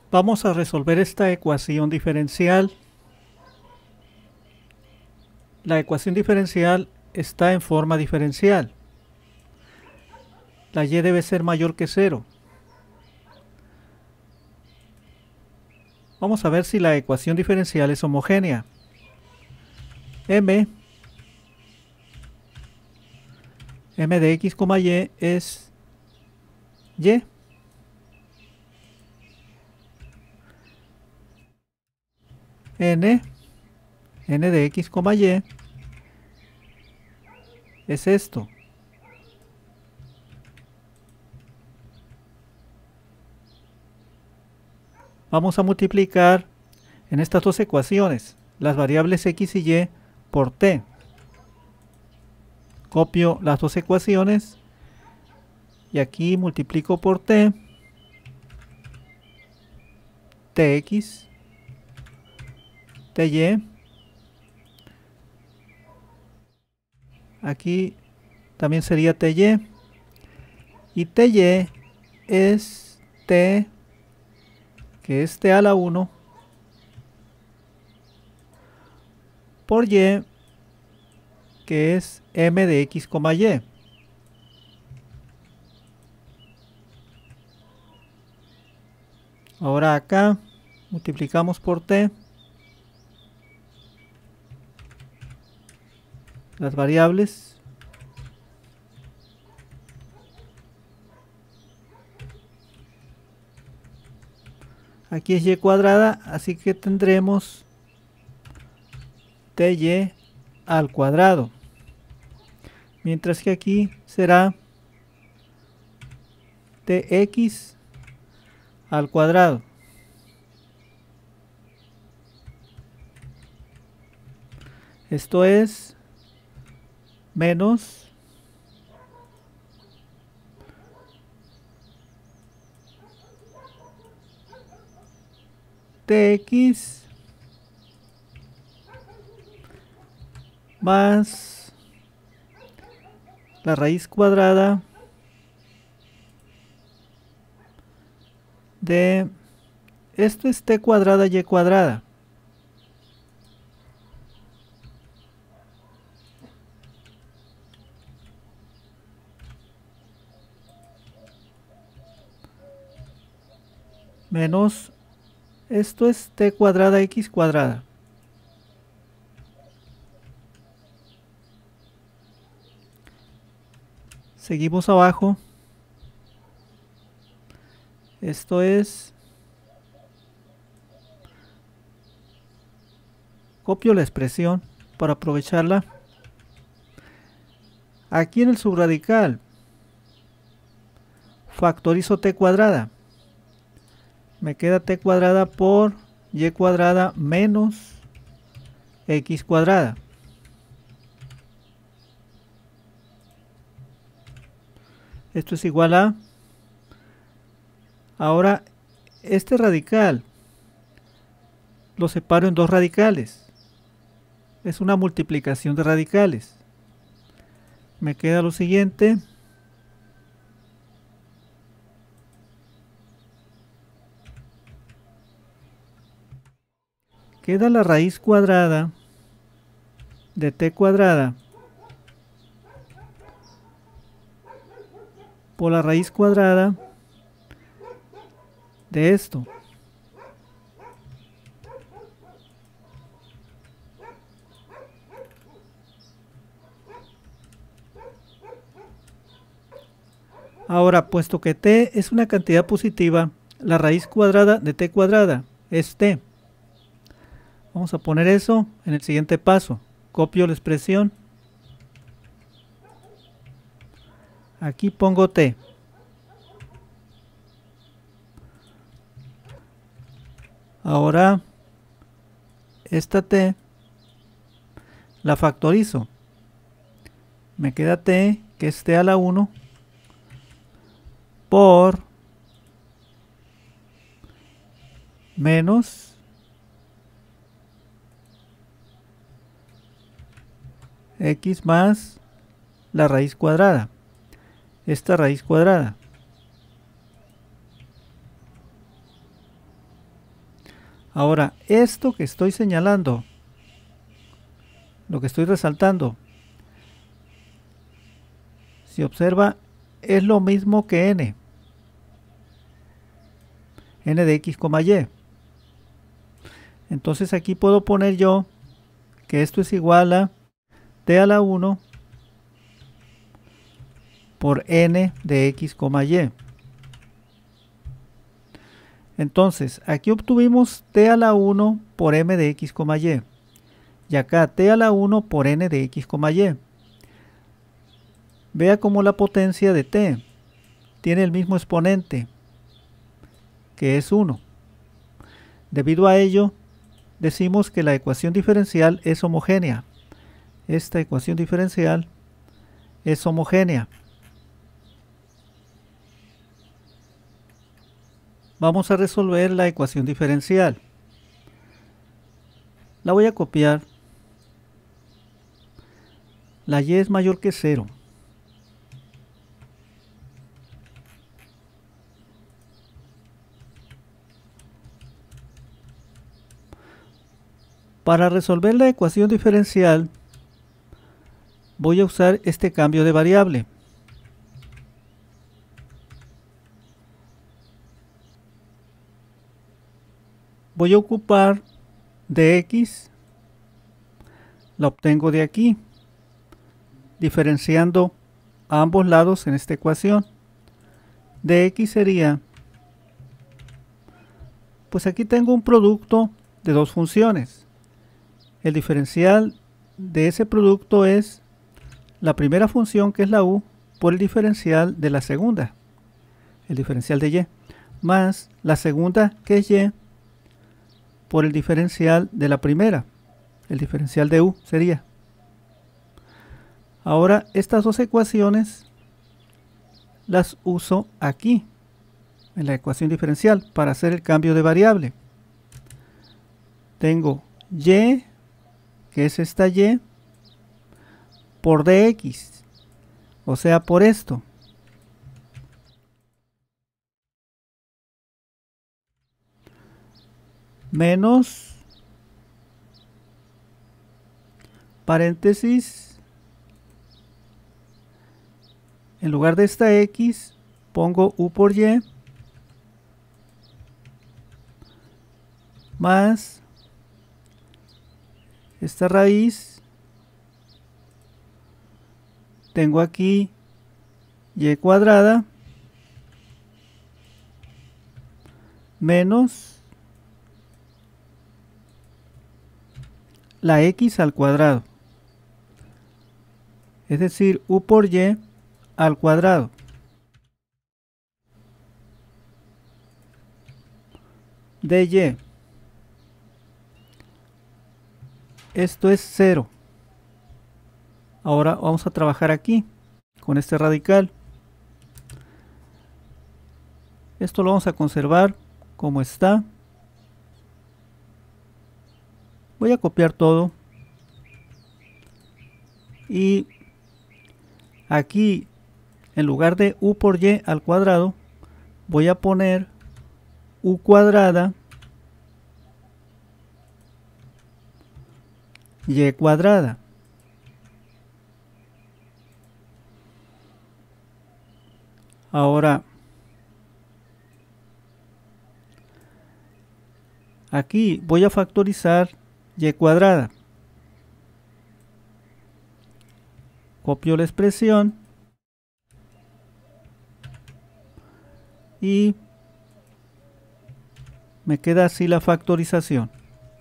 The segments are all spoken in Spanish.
Vamos a resolver esta ecuación diferencial. La ecuación diferencial está en forma diferencial. La y debe ser mayor que 0. Vamos a ver si la ecuación diferencial es homogénea. m de x, y es y. n de x, y es esto. Vamos a multiplicar en estas dos ecuaciones las variables x y y por t. Copio las dos ecuaciones y aquí multiplico por t, tx, ty. Aquí también sería ty. Y ty es t, que es t a la 1, por y, que es m de x, y. Ahora acá multiplicamos por t las variables. Aquí es y cuadrada, así que tendremos ty al cuadrado. Mientras que aquí será tx al cuadrado. Esto es menos tx más la raíz cuadrada de, esto es t cuadrada y cuadrada. Menos, esto es t cuadrada x cuadrada. Seguimos abajo. Esto es, copio la expresión para aprovecharla. Aquí en el subradical factorizo t cuadrada. Me queda t cuadrada por y cuadrada menos x cuadrada. Esto es igual a, ahora este radical lo separo en dos radicales. Es una multiplicación de radicales. Me queda lo siguiente. Queda la raíz cuadrada de t cuadrada por la raíz cuadrada de esto. Ahora, puesto que t es una cantidad positiva, la raíz cuadrada de t cuadrada es t. Vamos a poner eso en el siguiente paso. Copio la expresión. Aquí pongo t. Ahora, esta t la factorizo. Me queda t, que es t a la 1, por menos x más la raíz cuadrada. Esta raíz cuadrada. Ahora, esto que estoy señalando, lo que estoy resaltando, si observa, es lo mismo que n de x, y. Entonces aquí puedo poner yo que esto es igual a t a la 1 por n de x, y. Entonces, aquí obtuvimos t a la 1 por m de x, y. Y acá t a la 1 por n de x, y. Vea cómo la potencia de t tiene el mismo exponente, que es 1. Debido a ello, decimos que la ecuación diferencial es homogénea. Esta ecuación diferencial es homogénea. Vamos a resolver la ecuación diferencial. La voy a copiar. La y es mayor que 0. Para resolver la ecuación diferencial, voy a usar este cambio de variable. Voy a ocupar dx, la obtengo de aquí, diferenciando a ambos lados en esta ecuación. Dx sería, pues aquí tengo un producto de dos funciones. El diferencial de ese producto es la primera función, que es la u, por el diferencial de la segunda, el diferencial de y, más la segunda, que es y, por el diferencial de la primera, el diferencial de u sería. Ahora estas dos ecuaciones las uso aquí, en la ecuación diferencial, para hacer el cambio de variable. Tengo y, que es esta y, por dx, o sea, por esto. Menos, paréntesis, en lugar de esta x, pongo u por y, más esta raíz, tengo aquí y cuadrada, menos la x al cuadrado, es decir, u por y al cuadrado. De y. Esto es 0. Ahora vamos a trabajar aquí con este radical. Esto lo vamos a conservar como está. Voy a copiar todo. Y aquí, en lugar de u por y al cuadrado, voy a poner u cuadrada y cuadrada. Ahora, aquí voy a factorizar y cuadrada. Copio la expresión y me queda así la factorización.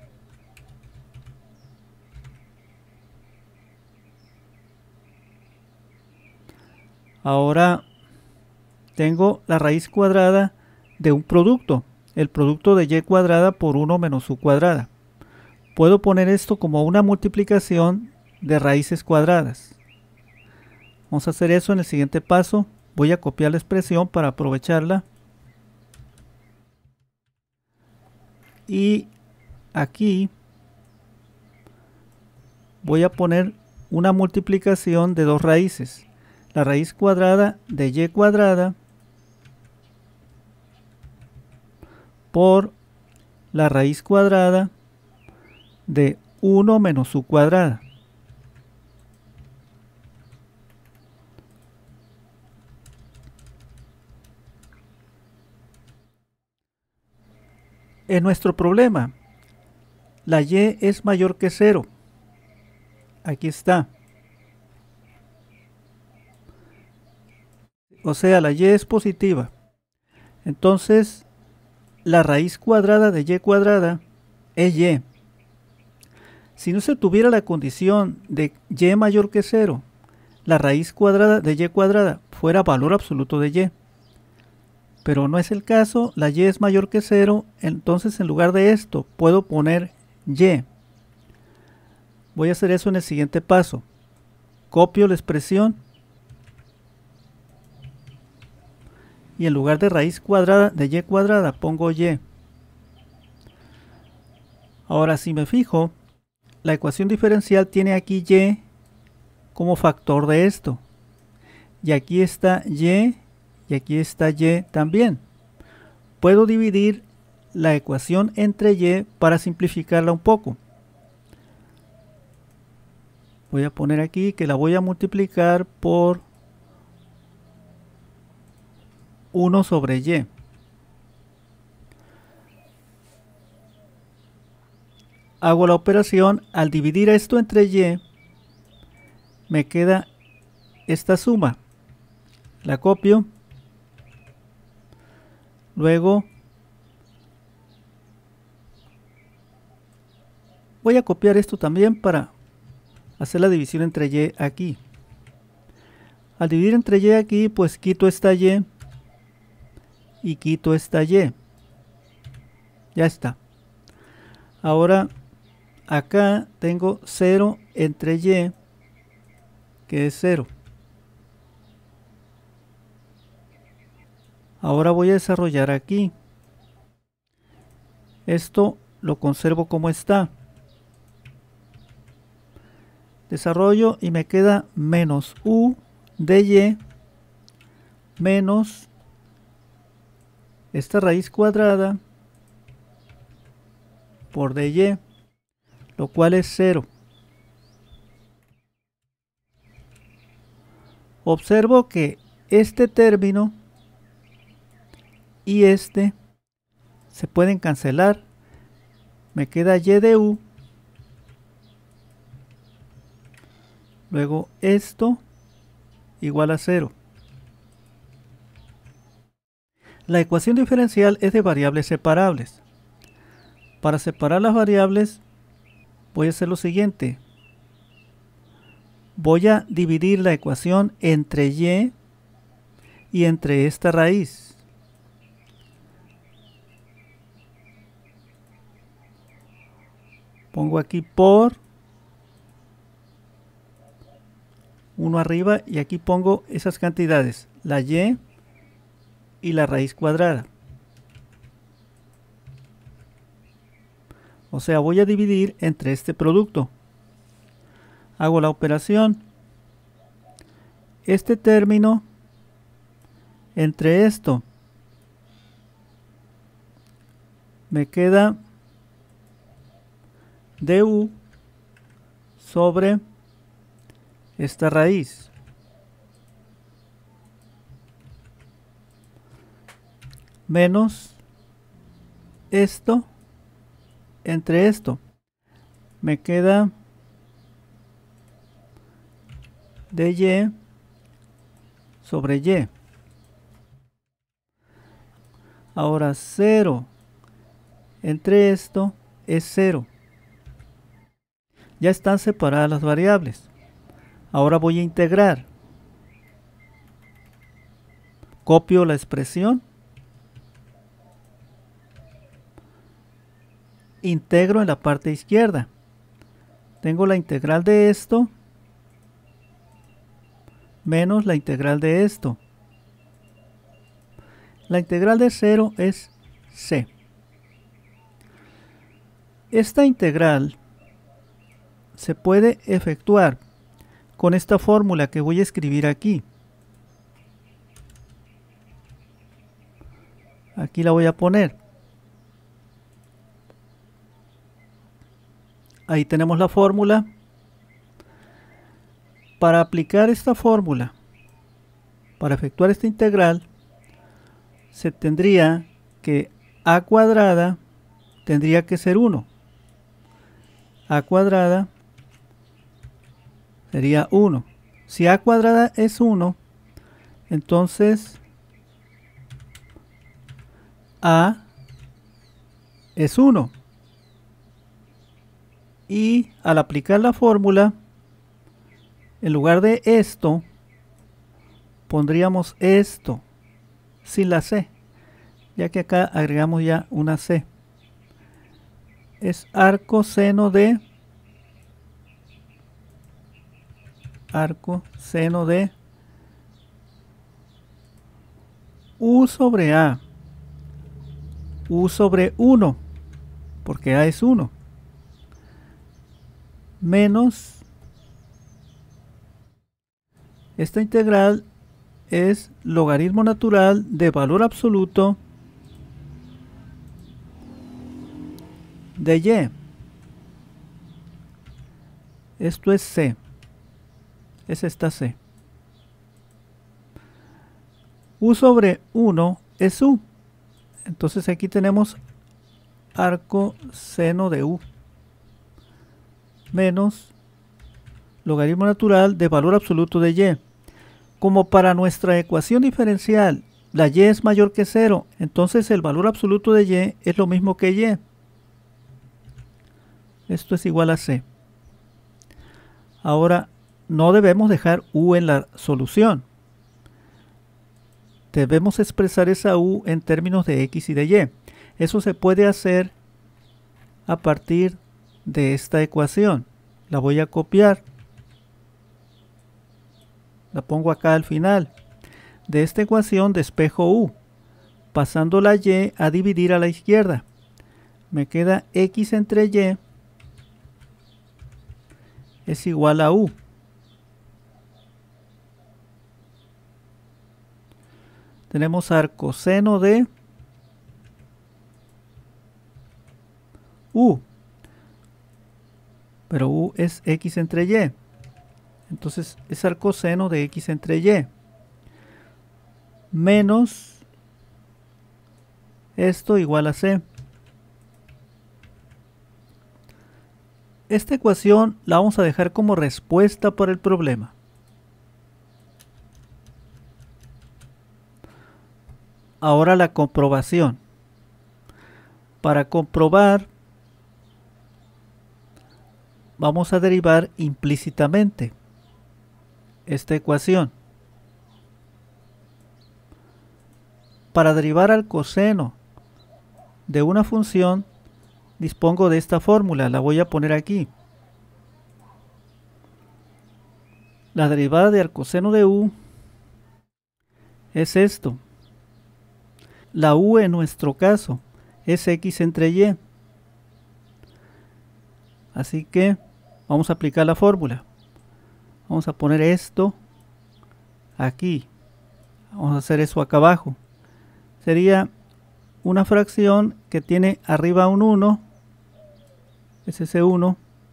Ahora tengo la raíz cuadrada de un producto, el producto de y cuadrada por 1 menos u cuadrada. Puedo poner esto como una multiplicación de raíces cuadradas. Vamos a hacer eso en el siguiente paso. Voy a copiar la expresión para aprovecharla. Y aquí voy a poner una multiplicación de dos raíces. La raíz cuadrada de y cuadrada por la raíz cuadrada de 1 menos u cuadrada. En nuestro problema, la y es mayor que 0. Aquí está. O sea, la y es positiva. Entonces, la raíz cuadrada de y cuadrada es y. Si no se tuviera la condición de y mayor que 0, la raíz cuadrada de y cuadrada fuera valor absoluto de y. Pero no es el caso, la y es mayor que 0, entonces en lugar de esto puedo poner y. Voy a hacer eso en el siguiente paso. Copio la expresión y en lugar de raíz cuadrada de y cuadrada pongo y. Ahora si me fijo, la ecuación diferencial tiene aquí y como factor de esto. Y aquí está y aquí está y también. Puedo dividir la ecuación entre y para simplificarla un poco. Voy a poner aquí que la voy a multiplicar por 1 sobre y. Hago la operación, al dividir esto entre y, me queda esta suma. La copio. Luego voy a copiar esto también para hacer la división entre y aquí. Al dividir entre y aquí, pues quito esta y y quito esta y. Ya está. Ahora acá tengo 0 entre y, que es 0. Ahora voy a desarrollar aquí. Esto lo conservo como está. Desarrollo y me queda menos u de y menos esta raíz cuadrada por dy, lo cual es 0. Observo que este término y este se pueden cancelar. Me queda y de u. Luego esto igual a 0. La ecuación diferencial es de variables separables. Para separar las variables voy a hacer lo siguiente. Voy a dividir la ecuación entre y entre esta raíz. Pongo aquí por 1 arriba y aquí pongo esas cantidades, la y la raíz cuadrada. O sea, voy a dividir entre este producto. Hago la operación. Este término entre esto me queda du sobre esta raíz. Menos esto entre esto. Me queda de y sobre y. Ahora 0 entre esto es 0. Ya están separadas las variables. Ahora voy a integrar. Copio la expresión. Integro en la parte izquierda. Tengo la integral de esto menos la integral de esto. La integral de 0 es c. Esta integral se puede efectuar con esta fórmula que voy a escribir aquí. Aquí la voy a poner. Ahí tenemos la fórmula. Para aplicar esta fórmula, para efectuar esta integral, se tendría que a cuadrada tendría que ser 1. A cuadrada sería 1. Si a cuadrada es 1, entonces a es 1. Y al aplicar la fórmula, en lugar de esto, pondríamos esto sin la c, ya que acá agregamos ya una c. Es arcoseno de u sobre a, u sobre 1, porque a es 1, menos esta integral es logaritmo natural de valor absoluto de y. Esto es c. Es esta c. U sobre 1 es u. Entonces aquí tenemos arcoseno de u menos logaritmo natural de valor absoluto de y. Como para nuestra ecuación diferencial la y es mayor que 0, entonces el valor absoluto de y es lo mismo que y. Esto es igual a c. Ahora, no debemos dejar u en la solución. Debemos expresar esa u en términos de x y de y. Eso se puede hacer a partir de esta ecuación. La voy a copiar. La pongo acá al final. De esta ecuación despejo u, pasando la y a dividir a la izquierda. Me queda x entre y es igual a u. Tenemos arcoseno de u, pero u es x entre y. Entonces es arcoseno de x entre y. Menos esto igual a c. Esta ecuación la vamos a dejar como respuesta para el problema. Ahora la comprobación. Para comprobar, vamos a derivar implícitamente esta ecuación. Para derivar al coseno de una función, dispongo de esta fórmula, la voy a poner aquí. La derivada de arcoseno de u es esto. La u en nuestro caso es x entre y. Así que vamos a aplicar la fórmula. Vamos a poner esto aquí. Vamos a hacer eso acá abajo. Sería una fracción que tiene arriba un 1, es ese 1,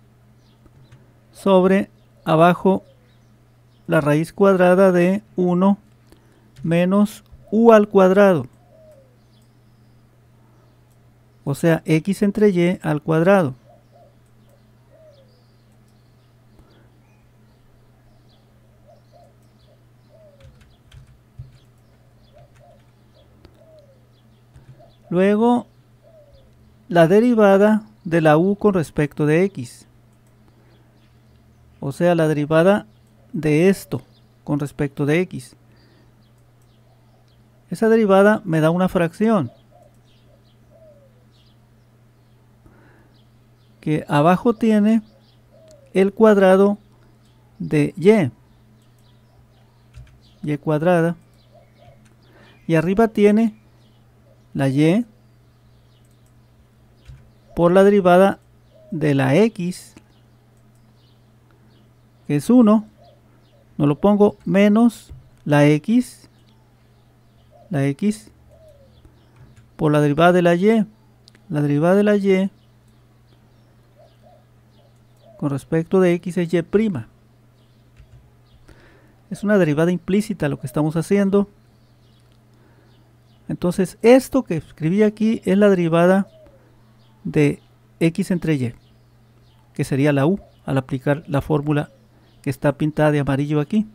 sobre abajo la raíz cuadrada de 1 menos u al cuadrado. O sea, x entre y al cuadrado. Luego, la derivada de la u con respecto de x. O sea, la derivada de esto con respecto de x. Esa derivada me da una fracción. Que abajo tiene el cuadrado de y cuadrada. Y arriba tiene la y por la derivada de la x, que es 1, no lo pongo, menos la x por la derivada de la y. La derivada de la y con respecto de x es y'. Es una derivada implícita lo que estamos haciendo. Entonces esto que escribí aquí es la derivada de x entre y, que sería la u, al aplicar la fórmula que está pintada de amarillo aquí.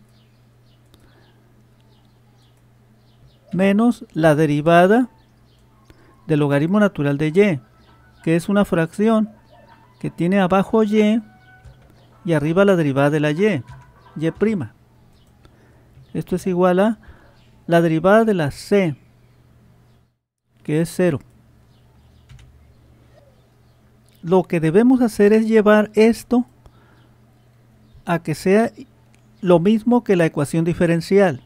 Menos la derivada del logaritmo natural de y, que es una fracción que tiene abajo y arriba la derivada de la y'. Esto es igual a la derivada de la c, que es 0. Lo que debemos hacer es llevar esto a que sea lo mismo que la ecuación diferencial.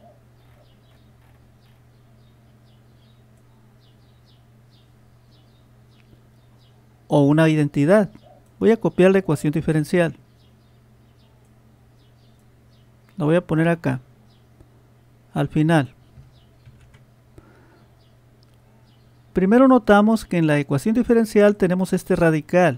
O una identidad. Voy a copiar la ecuación diferencial. La voy a poner acá, al final. Primero notamos que en la ecuación diferencial tenemos este radical.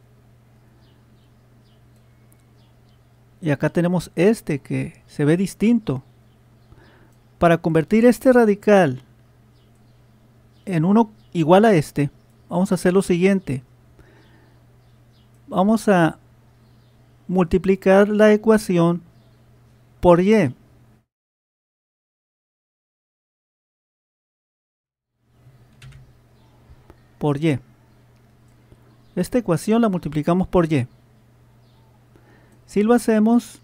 Y acá tenemos este que se ve distinto. Para convertir este radical en uno igual a este, vamos a hacer lo siguiente. Vamos a multiplicar la ecuación por y. Por y. Esta ecuación la multiplicamos por y. Si lo hacemos,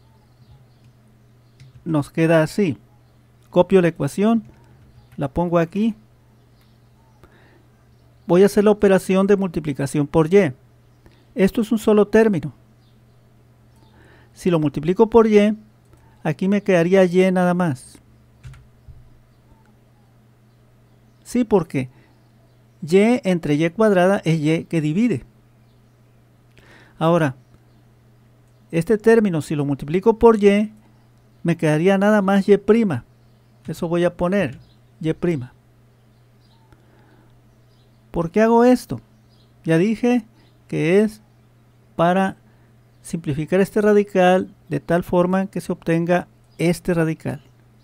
nos queda así. Copio la ecuación, la pongo aquí. Voy a hacer la operación de multiplicación por y. Esto es un solo término. Si lo multiplico por y, aquí me quedaría y nada más. Sí, porque y entre y cuadrada es y que divide. Ahora, este término, si lo multiplico por y, me quedaría nada más y'. Eso voy a poner, y'. ¿Por qué hago esto? Ya dije que es para simplificar este radical de tal forma que se obtenga este radical.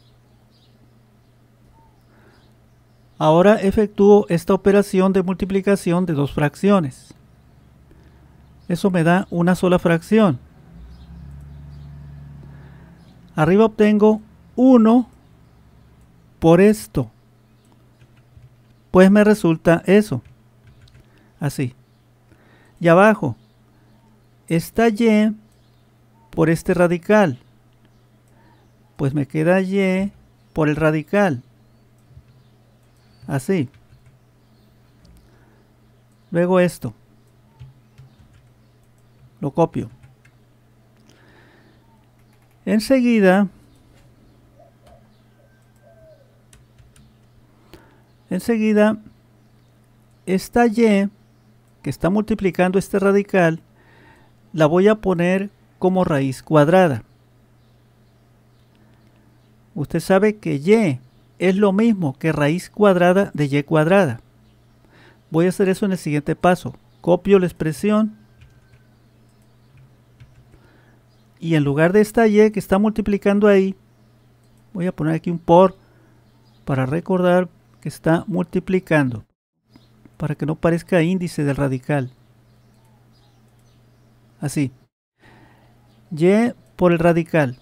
Ahora efectúo esta operación de multiplicación de dos fracciones. Eso me da una sola fracción. Arriba obtengo 1 por esto. Pues me resulta eso. Así. Y abajo está y por este radical. Pues me queda y por el radical. Así. Luego esto. Lo copio. Enseguida esta y que está multiplicando este radical la voy a poner como raíz cuadrada. Usted sabe que y es lo mismo que raíz cuadrada de y cuadrada. Voy a hacer eso en el siguiente paso. Copio la expresión y en lugar de esta y que está multiplicando ahí, voy a poner aquí un por para recordar que está multiplicando, para que no parezca índice del radical. Así. Y por el radical.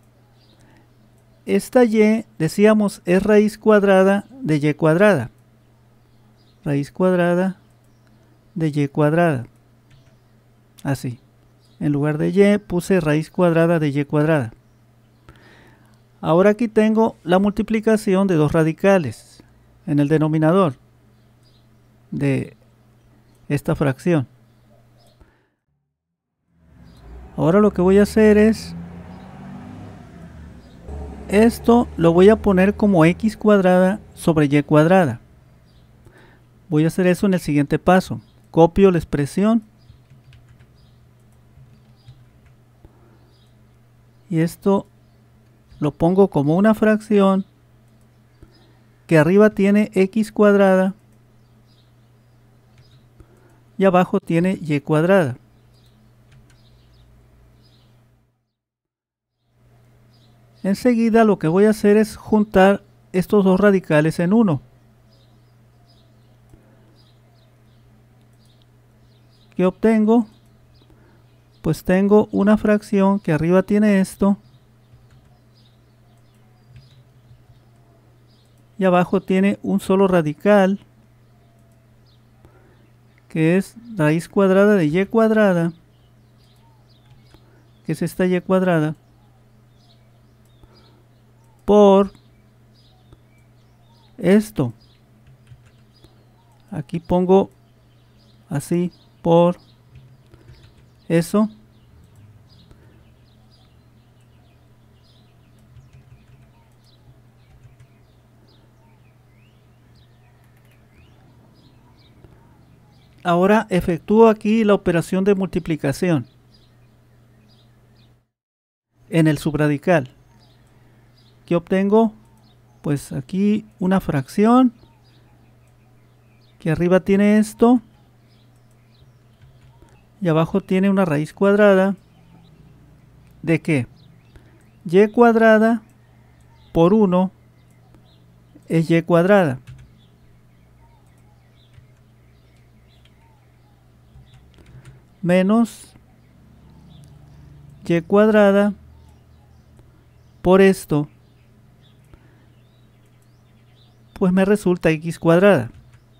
Esta y, decíamos, es raíz cuadrada de y cuadrada. Raíz cuadrada de y cuadrada. Así. En lugar de y puse raíz cuadrada de y cuadrada. Ahora aquí tengo la multiplicación de dos radicales en el denominador de esta fracción. Ahora lo que voy a hacer es esto lo voy a poner como x cuadrada sobre y cuadrada. Voy a hacer eso en el siguiente paso. Copio la expresión y esto lo pongo como una fracción que arriba tiene x cuadrada y abajo tiene y cuadrada. Enseguida lo que voy a hacer es juntar estos dos radicales en uno. ¿Qué obtengo? Pues tengo una fracción que arriba tiene esto y abajo tiene un solo radical, que es raíz cuadrada de y cuadrada, que es esta y cuadrada, por esto. Aquí pongo así, por eso. Ahora efectúo aquí la operación de multiplicación en el subradical. ¿Qué obtengo? Pues aquí una fracción que arriba tiene esto y abajo tiene una raíz cuadrada de ¿qué? Y cuadrada por 1 es y cuadrada. Menos y cuadrada por esto, pues me resulta x cuadrada,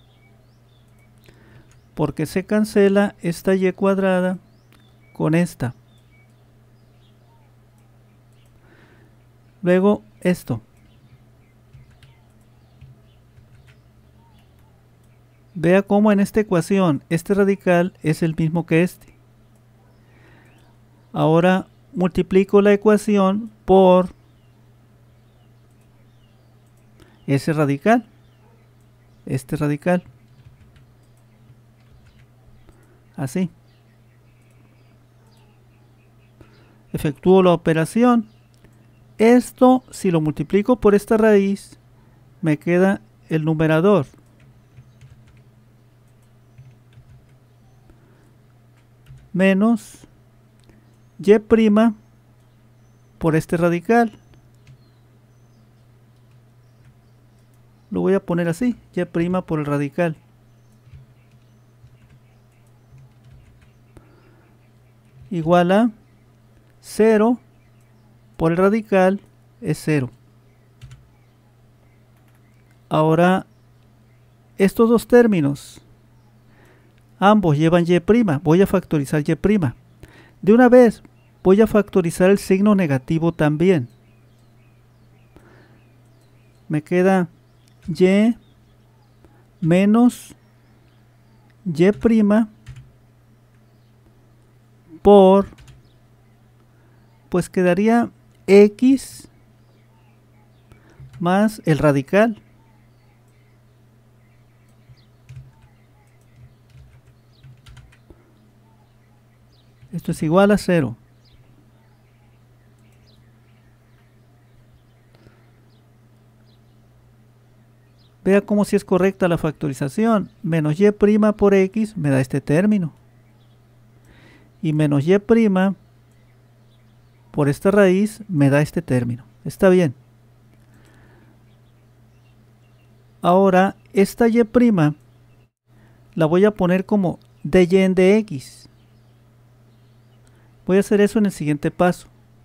porque se cancela esta y cuadrada con esta. Luego esto. Vea cómo en esta ecuación este radical es el mismo que este. Ahora multiplico la ecuación por ese radical, este radical, así. Efectúo la operación. Esto, si lo multiplico por esta raíz, me queda el numerador. Menos y' por este radical. Lo voy a poner así, y' por el radical. Igual a 0 por el radical es 0. Ahora, estos dos términos, ambos llevan y'. Voy a factorizar y'. De una vez, voy a factorizar el signo negativo también. Me queda y menos y' por, pues quedaría x más el radical. Esto es igual a 0. Vea cómo si es correcta la factorización. Menos y' por x me da este término. Y menos y' por esta raíz me da este término. Está bien. Ahora, esta y' la voy a poner como dy en dx. Voy a hacer eso en el siguiente paso.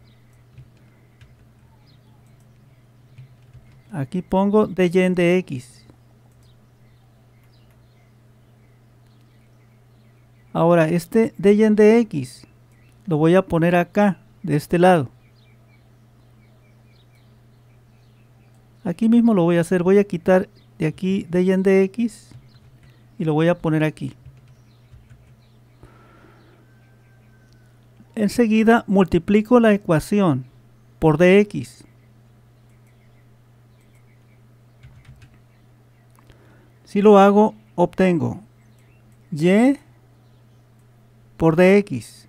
Aquí pongo dy en dx. Ahora este dy en dx lo voy a poner acá, de este lado. Aquí mismo lo voy a hacer. Voy a quitar de aquí dy en dx y lo voy a poner aquí. Enseguida multiplico la ecuación por dx. Si lo hago, obtengo y por dx,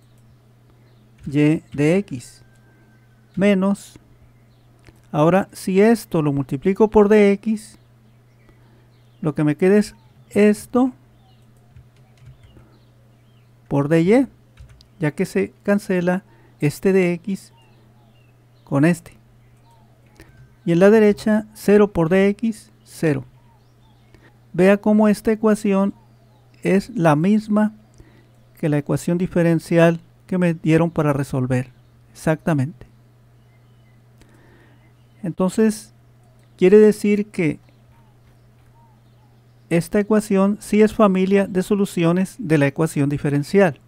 y dx, menos, ahora si esto lo multiplico por dx, lo que me queda es esto por dy, ya que se cancela este dx con este. Y en la derecha 0 por dx, 0. Vea cómo esta ecuación es la misma que la ecuación diferencial que me dieron para resolver. Exactamente. Entonces, quiere decir que esta ecuación sí es familia de soluciones de la ecuación diferencial.